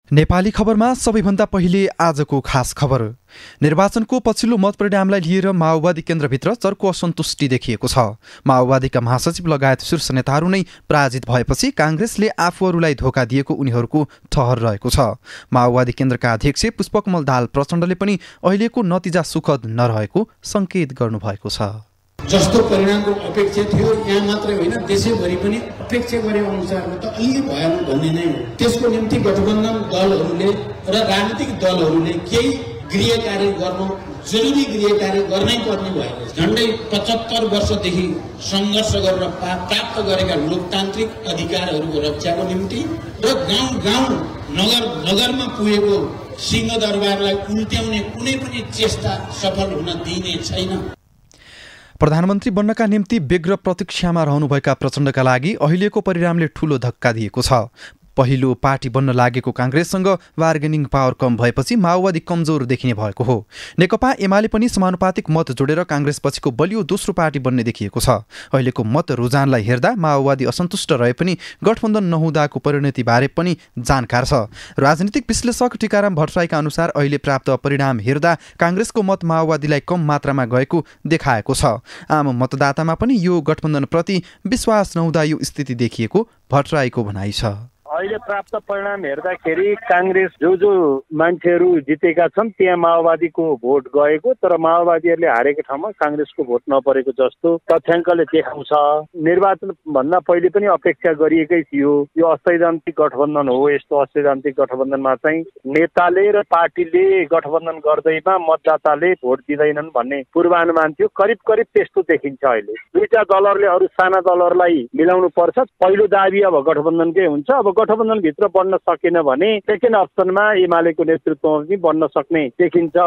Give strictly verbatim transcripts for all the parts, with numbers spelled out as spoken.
नेपाली खबरमा सबैभन्दा पहिले आजको खास खबर। निर्वाचनको पछिल्लो मत परिणामलाई लिएर माओवादी केन्द्रभित्र चर्को असन्तुष्टि देखिएको छ। माओवादीका महासचिव लगायत शीर्ष नेताहरू नै पराजित भएपछि काङ्ग्रेसले आफूहरूलाई धोका दिएको उनीहरूको ठहर रहेको छ। माओवादी केन्द्रका अध्यक्ष पुष्पकमल दाहाल प्रचण्डले पनि अहिलेको नतिजा सुखद नरहेको सङ्केत गर्नुभएको छ। जस्तो परिणामको अपेक्षा थियो यहाँ मात्रै होइन देशैभरि पनि अपेक्षा गरे अनुसारमा त अलि भएन भन्ने नै हो। त्यसको निम्ति गठबन्धन दलहरूले र राजनीतिक दलहरूले केही गृह कार्य गर्नु जरुरी गृह कार्य गर्नै पर्ने भएको छ। झन्डै पचहत्तर वर्षदेखि सङ्घर्ष गरेर प्राप्त गरेका लोकतान्त्रिक अधिकारहरूको रक्षाको निम्ति र गाउँ गाउँ नगर नगरमा पुगेको सिंहदरबारलाई उल्ट्याउने कुनै पनि चेष्टा सफल हुन दिइने छैन। प्रधानमन्त्री बन्नका निम्ति व्यग्र प्रतीक्षामा रहनुभएका प्रचण्डका लागि अहिलेको परिणामले ठूलो धक्का दिएको छ। पहिलो पार्टी बन्न लागेको काङ्ग्रेससँग बार्गेनिङ पावर कम भएपछि माओवादी कमजोर देखिने भएको हो। नेकपा एमाले पनि समानुपातिक मत जोडेर काङ्ग्रेस पछिको बलियो दोस्रो पार्टी बन्ने देखिएको छ। अहिलेको मत रुझानलाई हेर्दा माओवादी असन्तुष्ट रहे पनि गठबन्धन नहुँदाको परिणतिबारे पनि जानकार छ। राजनीतिक विश्लेषक टीकाराम भट्टराईका अनुसार अहिले प्राप्त परिणाम हेर्दा काङ्ग्रेसको मत माओवादीलाई कम मात्रामा गएको देखाएको छ। आम मतदातामा पनि यो गठबन्धनप्रति विश्वास नहुँदा यो स्थिति देखिएको भट्टराईको भनाइ छ। अहिले प्राप्त परिणाम हेर्दाखेरि काङ्ग्रेस जो जो मान्छेहरू जितेका छन् त्यहाँ माओवादीको भोट गएको, तर माओवादीहरूले हारेको ठाउँमा काङ्ग्रेसको भोट नपरेको जस्तो तथ्याङ्कले देखाउँछ। निर्वाचन भन्दा पहिले पनि अपेक्षा गरिएकै थियो यो अस्थायीतान्त्रिक गठबन्धन हो। यस्तो अस्थायीतान्त्रिक गठबन्धनमा चाहिँ नेताले र पार्टीले गठबन्धन गर्दैमा मतदाताले भोट दिँदैनन् भन्ने पूर्वानुमान थियो। करिब करिब त्यस्तो देखिन्छ। अहिले दुईटा दलहरूले अरू साना दलहरूलाई मिलाउनु पर्छ। पहिलो दाबी अब गठबन्धनकै हुन्छ। अब गठबन्धनभित्र बन्न सकेन भने सेकेन्ड अप्सनमा एमालेको नेतृत्वमा पनि बन्न सक्ने देखिन्छ।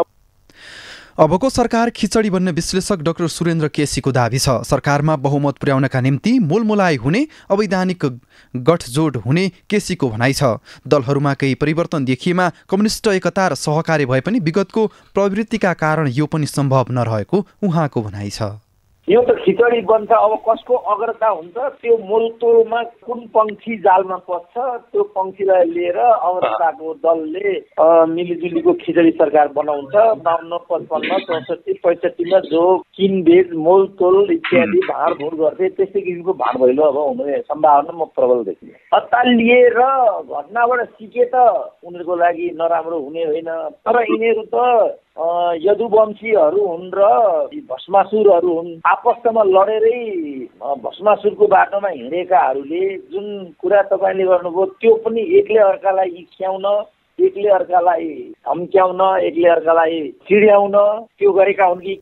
अबको सरकार खिचडी बन्ने विश्लेषक डाक्टर सुरेन्द्र केसीको दाबी छ। सरकारमा बहुमत पुर्याउनका निम्ति मोलमोलाई हुने, अवैधानिक गठजोड हुने केसीको भनाइ छ। दलहरूमा केही परिवर्तन देखिएमा कम्युनिस्ट एकता र सहकार्य भए पनि विगतको प्रवृत्तिका कारण यो पनि सम्भव नरहेको उहाँको भनाइ छ। यो त खिचडी बन्छ। अब कसको अग्रता हुन्छ त्यो मोलतोलमा कुन पंक्षी जालमा पस्छ त्यो पंक्षीलाई लिएर अग्रताको दलले मिलिजुलीको खिचडी सरकार बनाउँछ। बाउन्न पचपन्न चौसठी पैँसठीमा जो किनबेच मोलतोल इत्यादि भाँडभुँड गर्थे त्यस्तै किसिमको भाँडभैलो अब हुने सम्भावना म प्रबल देखिने। अत्तालिएर घटनाबाट सिके त उनीहरूको लागि नराम्रो हुने होइन, तर यिनीहरू त यदुवंशीहरू हुन् र भस्मासुरहरू हुन्। आपसमा लडेरै भस्मासुरको बाटोमा हिँडेकाहरूले जुन कुरा तपाईँले गर्नुभयो त्यो पनि एकले अर्कालाई खियाउन, एकले अर्कालाई धम्क्याउन, एकले अर्कालाई चिड्याउन त्यो गरेका हुन् कि।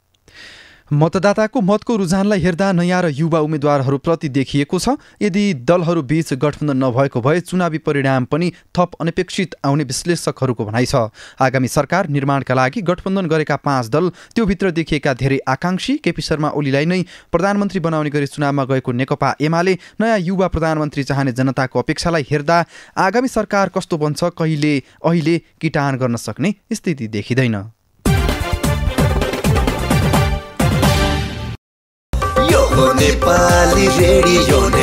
मतदाताको मतको रुझानलाई हेर्दा नयाँ र युवा उम्मेद्वारहरूप्रति देखिएको छ। यदि दलहरू बीच गठबन्धन नभएको भए चुनावी परिणाम पनि थप अनपेक्षित आउने विश्लेषकहरूको भनाइ छ। आगामी सरकार निर्माणका लागि गठबन्धन गरेका पाँच दल त्योभित्र देखिएका धेरै आकाङ्क्षी केपी शर्मा ओलीलाई नै प्रधानमन्त्री बनाउने गरी चुनावमा गएको नेकपा एमाले नयाँ युवा प्रधानमन्त्री चाहने जनताको अपेक्षालाई हेर्दा आगामी सरकार कस्तो बन्छ कहिले अहिले किटान गर्न सक्ने स्थिति देखिँदैन। नेपाली रेडियो